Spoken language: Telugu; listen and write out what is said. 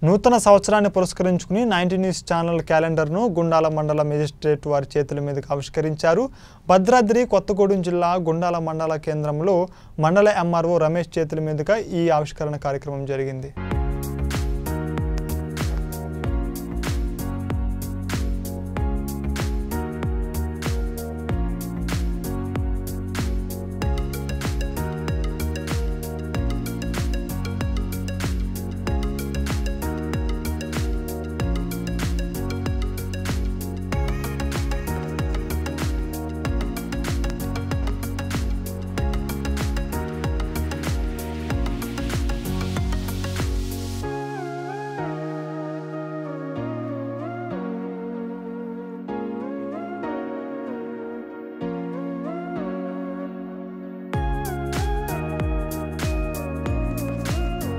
నూతన సంవత్సరాన్ని పురస్కరించుకుని 90 న్యూస్ ఛానల్ క్యాలెండర్ను గుండాల మండల మేజిస్ట్రేట్ వారి చేతుల మీదుగా ఆవిష్కరించారు. భద్రాద్రి కొత్తగూడెం జిల్లా గుండాల మండల కేంద్రంలో మండల ఎంఆర్ఓ రమేష్ చేతుల మీదుగా ఈ ఆవిష్కరణ కార్యక్రమం జరిగింది.